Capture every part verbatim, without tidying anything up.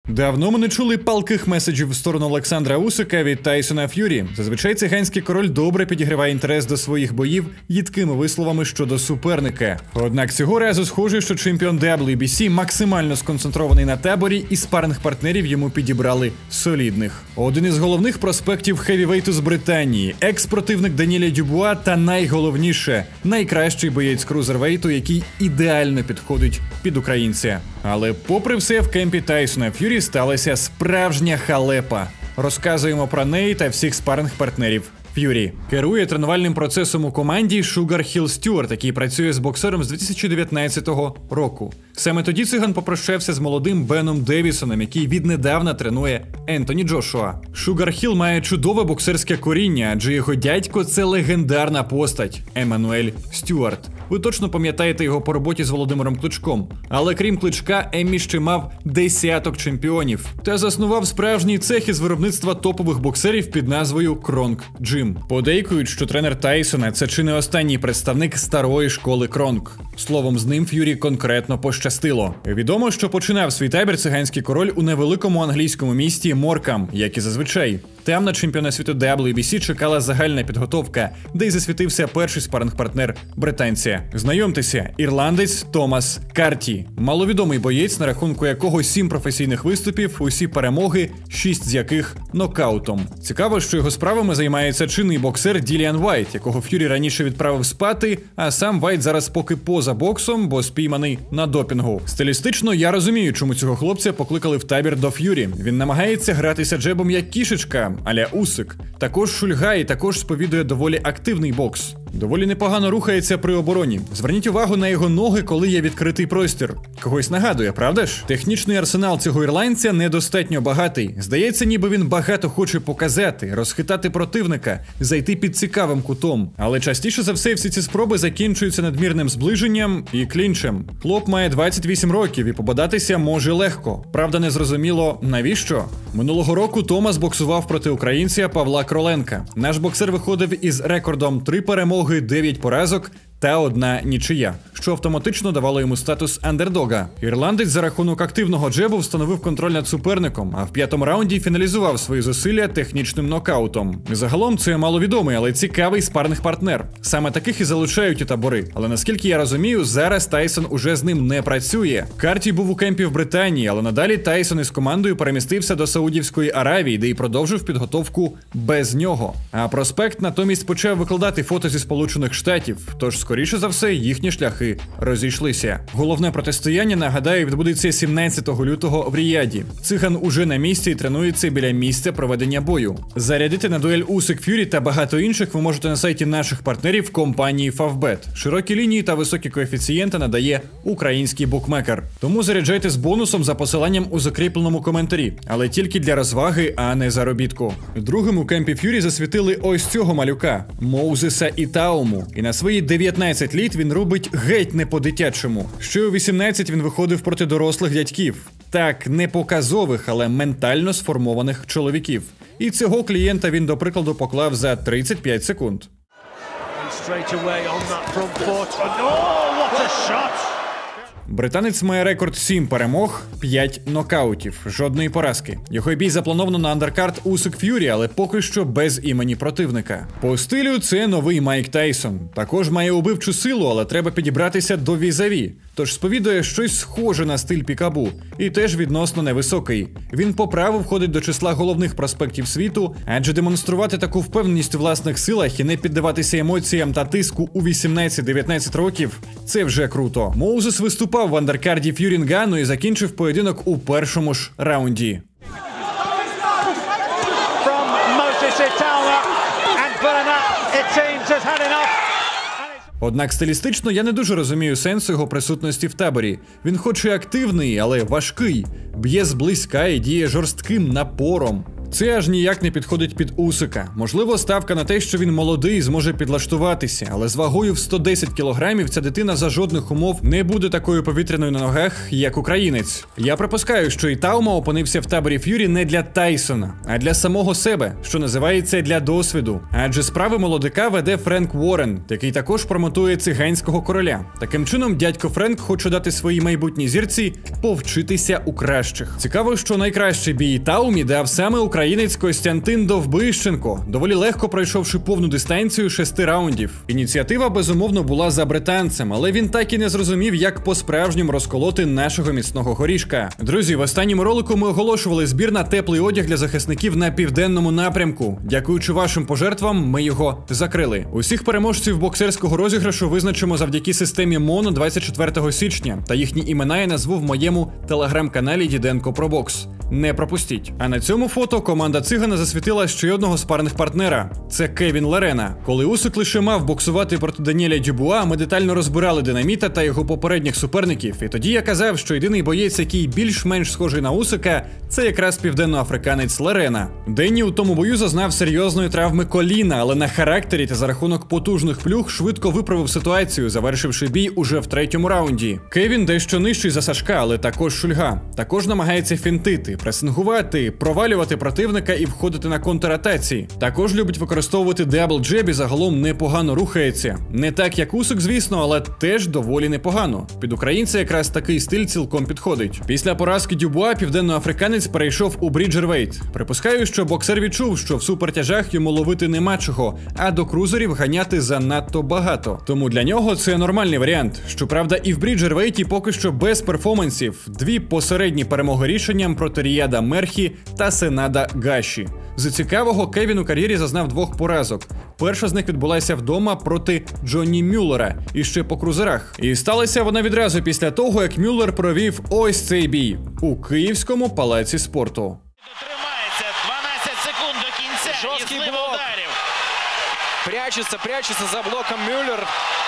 Давно ми не чули палких меседжів в сторону Олександра Усика від Тайсона Ф'юрі. Зазвичай циганський король добре підігріває інтерес до своїх боїв їдкими висловами щодо суперника. Однак цього разу схоже, що чемпіон дабл ю бі сі максимально сконцентрований на таборі, і спаринг-партнерів йому підібрали солідних. Один із головних проспектів хевівейту з Британії, екс-противник Даніеля Дюбуа та найголовніше, найкращий боєць крузервейту, який ідеально підходить під українця. Але попри все, в кемпі Тайсона Ф'юрі сталася справжня халепа. Розказуємо про неї та всіх спаринг-партнерів Ф'юрі. Керує тренувальним процесом у команді Шугар Хіл Стюарт, який працює з боксером з дві тисячі дев'ятнадцятого року. Саме тоді циган попрощався з молодим Беном Девісоном, який віднедавна тренує Ентоні Джошуа. Шугар Хіл має чудове боксерське коріння, адже його дядько – це легендарна постать – Еммануель Стюарт. Ви точно пам'ятаєте його по роботі з Володимиром Кличком. Але крім Кличка, Еммі ще мав десяток чемпіонів та заснував справжній цех із виробництва топових боксерів під назвою Кронг Джим. Подейкують, що тренер Тайсона – це чи не останній представник старої школи Кронг. Словом, з ним Ф'юрі конкретно пощастило. Відомо, що починав свій табір циганський король у невеликому англійському місті Моркам, як і зазвичай. Там на чемпіона світу дабл ю бі сі чекала загальна підготовка, де й засвітився перший спаринг-партнер британця. Знайомтеся, ірландець Томас Карті. Маловідомий боєць, на рахунку якого сім професійних виступів, усі перемоги, шість з яких нокаутом. Цікаво, що його справами займається чинний боксер Діліан Вайт, якого Ф'юрі раніше відправив спати, а сам Вайт зараз поки поза боксом, бо спійманий на допінгу. Стилістично я розумію, чому цього хлопця покликали в табір до Ф'юрі. Він намагається гратися джебом як кішечка, а-ля Усик. Також шульгає і також сповідує доволі активний бокс. Доволі непогано рухається при обороні. Зверніть увагу на його ноги, коли є відкритий простір. Когось нагадує, правда ж? Технічний арсенал цього ірландця недостатньо багатий. Здається, ніби він багато хоче показати, розхитати противника, зайти під цікавим кутом. Але частіше за все всі ці спроби закінчуються надмірним зближенням і клінчем. Хлоп має двадцять вісім років і пободатися може легко. Правда, не зрозуміло, навіщо? Минулого року Томас боксував проти українця Павла Кроленка. Наш боксер виходив із рекордом три перемоги, дев'ять поразок та одна нічия, що автоматично давало йому статус андердога. Ірландець за рахунок активного джебу встановив контроль над суперником, а в п'ятому раунді фіналізував свої зусилля технічним нокаутом. Загалом це маловідомий, але цікавий спаринг-партнер. Саме таких і залучають у табори. Але наскільки я розумію, зараз Тайсон уже з ним не працює. Карті був у кемпі в Британії, але надалі Тайсон із командою перемістився до Саудівської Аравії, де й продовжив підготовку без нього. А проспект натомість почав викладати фото зі Сполучених Штатів, тож скоріше за все, їхні шляхи розійшлися. Головне протистояння, нагадаю, відбудеться сімнадцятого лютого в Ріяді. Циган уже на місці і тренується біля місця проведення бою. Зарядити на дуель Усик Ф'юрі та багато інших ви можете на сайті наших партнерів компанії Фавбет. Широкі лінії та високі коефіцієнти надає український букмекер. Тому заряджайте з бонусом за посиланням у закріпленому коментарі. Але тільки для розваги, а не заробітку. Другим у кемпі Ф'юрі засвітили ось цього малюка – Моузеса Ітауму. І на свої дев'ятнадцять літ він робить геть не по-дитячому. Ще у вісімнадцять він виходив проти дорослих дядьків. Так, не показових, але ментально сформованих чоловіків. І цього клієнта він, до прикладу, поклав за тридцять п'ять секунд. Британець має рекорд сім перемог, п'ять нокаутів, жодної поразки. Його бій заплановано на андеркарт Усик Ф'юрі, але поки що без імені противника. По стилю це новий Майк Тайсон. Також має убивчу силу, але треба підібратися до візаві. Тож сповідує щось схоже на стиль Пікабу. І теж відносно невисокий. Він по праву входить до числа головних проспектів світу, адже демонструвати таку впевненість у власних силах і не піддаватися емоціям та тиску у вісімнадцять-дев'ятнадцять років – це вже круто. Моузес виступав в андеркарді Ф'юрінгану і закінчив поєдинок у першому ж раунді. Однак стилістично я не дуже розумію сенсу його присутності в таборі. Він хоч і активний, але важкий, б'є зблизька і діє жорстким напором. Це аж ніяк не підходить під Усика. Можливо, ставка на те, що він молодий і зможе підлаштуватися, але з вагою в сто десять кілограмів ця дитина за жодних умов не буде такою повітряною на ногах, як українець. Я припускаю, що і Таума опинився в таборі Ф'юрі не для Тайсона, а для самого себе, що називається для досвіду. Адже справи молодика веде Френк Уоррен, який також промотує циганського короля. Таким чином, дядько Френк хоче дати своїй майбутній зірці повчитися у кращих. Цікаво, що найкращий бій Таумі дав саме українець Костянтин Довбищенко, доволі легко пройшовши повну дистанцію шести раундів. Ініціатива, безумовно, була за британцем, але він так і не зрозумів, як по-справжньому розколоти нашого міцного горішка. Друзі, в останньому ролику ми оголошували збір на теплий одяг для захисників на південному напрямку. Дякуючи вашим пожертвам, ми його закрили. Усіх переможців боксерського розіграшу визначимо завдяки системі Моно двадцять четвертого січня, та їхні імена я назву в моєму телеграм-каналі Діденко про бокс. Не пропустіть. А на цьому фото команда Цигана засвітила ще одного спарних партнера. Це Кевін Лорена. Коли Усик лише мав боксувати проти Даніеля Дюбуа, ми детально розбирали Динаміта та його попередніх суперників. І тоді я казав, що єдиний боєць, який більш-менш схожий на Усика, це якраз південноафриканець Лорена. Денні у тому бою зазнав серйозної травми коліна, але на характері та за рахунок потужних плюх швидко виправив ситуацію, завершивши бій уже в третьому раунді. Кевін дещо нижчий за Сашка, але також шульга. Також намагається фінтити, пресингувати, провалювати противника і входити на контратаці. Також любить використовувати дабл-джеб і загалом непогано рухається. Не так, як Усик, звісно, але теж доволі непогано. Під українця якраз такий стиль цілком підходить. Після поразки Дюбуа південноафриканець перейшов у бріджервейт. Припускаю, що боксер відчув, що в супертяжах йому ловити нема чого, а до крузерів ганяти занадто багато. Тому для нього це нормальний варіант. Щоправда, і в бріджервейті поки що без перформансів. Дві посередні перемоги рішенням проти Ріяда Мерхі та Сенада Гаші. З цікавого, Кевін у кар'єрі зазнав двох поразок. Перша з них відбулася вдома проти Джонні Мюллера, і ще по крузерах. І сталася вона відразу після того, як Мюллер провів ось цей бій у Київському палаці спорту. Тримається дванадцять секунд до кінця. Жорсткий і блок. ударів. Прячется, прячется за блоком Мюллер.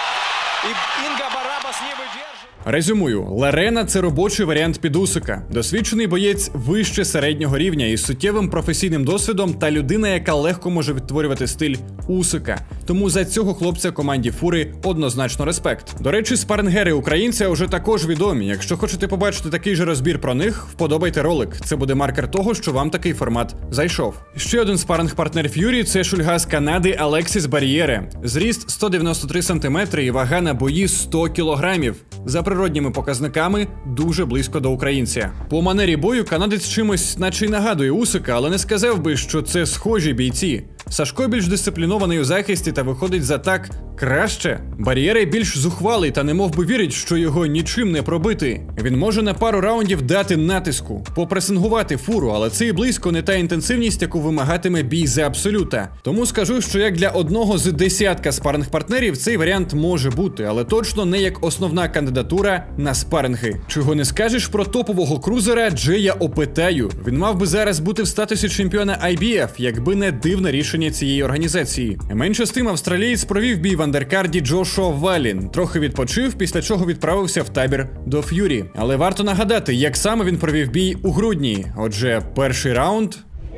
И Инга Барабас не выдерживает. Резюмую, Лорена – це робочий варіант під Усика. Досвідчений боєць вище середнього рівня із суттєвим професійним досвідом та людина, яка легко може відтворювати стиль Усика. Тому за цього хлопця команді Фури однозначно респект. До речі, спарингери українця вже також відомі. Якщо хочете побачити такий же розбір про них, вподобайте ролик. Це буде маркер того, що вам такий формат зайшов. Ще один спаринг-партнер Ф'юрі – це шульга з Канади Алексіс Бар'єре. Зріст сто дев'яносто три сантиметри і вага на бої сто кілограмів. За природніми показниками дуже близько до українця. По манері бою канадець чимось наче й нагадує Усика, але не сказав би, що це схожі бійці. Сашко більш дисциплінований у захисті та виходить з атак краще. Бар'єре більш зухвалий та немов би вірить, що його нічим не пробити. Він може на пару раундів дати натиску, попресингувати Фуру, але це і близько не та інтенсивність, яку вимагатиме бій за абсолюта. Тому скажу, що як для одного з десятка спаринг-партнерів цей варіант може бути, але точно не як основна кандидатура на спаринги. Чого не скажеш про топового крузера Джея Опетаю. Він мав би зараз бути в статусі чемпіона ай бі еф, якби не дивне рішення цієї організації. Менше з тим, австралієць провів бій в андеркарді Джошуа Валін. Трохи відпочив, після чого відправився в табір до Ф'юрі. Але варто нагадати, як саме він провів бій у грудні. Отже, перший раунд.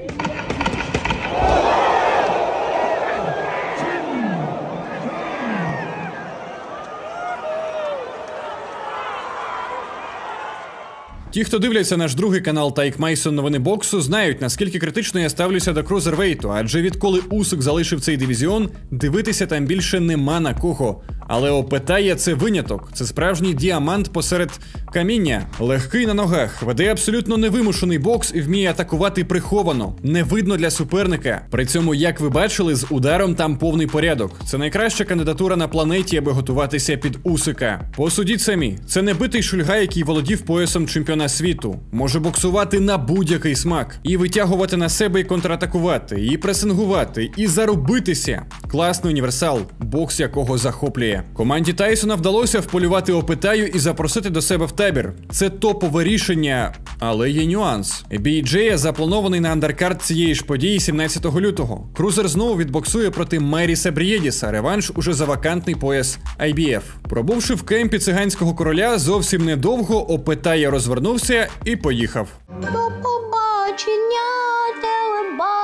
Ті, хто дивляться наш другий канал Тайк Мейсон Новини боксу, знають, наскільки критично я ставлюся до крузервейту, адже відколи Усик залишив цей дивізіон, дивитися там більше нема на кого. Але Опетая – це виняток, це справжній діамант посеред каміння. Легкий на ногах, веде абсолютно невимушений бокс і вміє атакувати приховано, не видно для суперника. При цьому, як ви бачили, з ударом там повний порядок. Це найкраща кандидатура на планеті, аби готуватися під Усика. Посудіть самі, це не битий шульга, який володів поясом чемпіона світу. Може боксувати на будь-який смак. І витягувати на себе, і контратакувати, і пресингувати, і зарубитися. Класний універсал, бокс якого захоплює. Команді Тайсона вдалося вполювати Опетаю і запросити до себе в табір. Це топове рішення, але є нюанс. Бій Джея запланований на андеркард цієї ж події сімнадцятого лютого. Крузер знову відбоксує проти Майріса Брієдіса, реванш уже за вакантний пояс ай бі еф. Пробувши в кемпі циганського короля зовсім недовго, Опетая розвернувся і поїхав. До побачення, телебачення.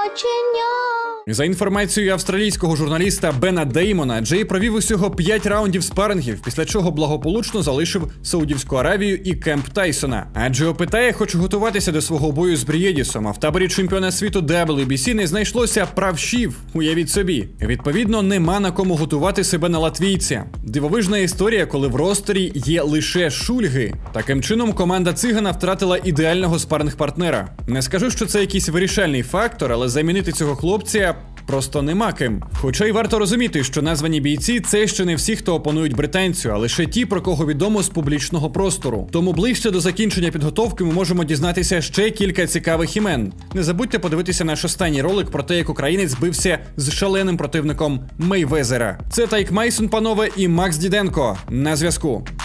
побачення. За інформацією австралійського журналіста Бена Деймона, Джей провів усього п'ять раундів спарингів, після чого благополучно залишив Саудівську Аравію і кемп Тайсона. Адже Опитає хоче готуватися до свого бою з Брієдісом, а в таборі чемпіона світу дабл ю бі сі не знайшлося правшів, уявіть собі. Відповідно, нема на кому готувати себе на латвійця. Дивовижна історія, коли в ростері є лише шульги. Таким чином, команда Цигана втратила ідеального спаринг-партнера. Не скажу, що це якийсь вирішальний фактор, але замінити цього хлопця просто нема ким. Хоча й варто розуміти, що названі бійці – це ще не всі, хто опонують британцю, а лише ті, про кого відомо з публічного простору. Тому ближче до закінчення підготовки ми можемо дізнатися ще кілька цікавих імен. Не забудьте подивитися наш останній ролик про те, як українець бився з шаленим противником Мейвезера. Це Тайк Майсон, панове, і Макс Діденко. На зв'язку.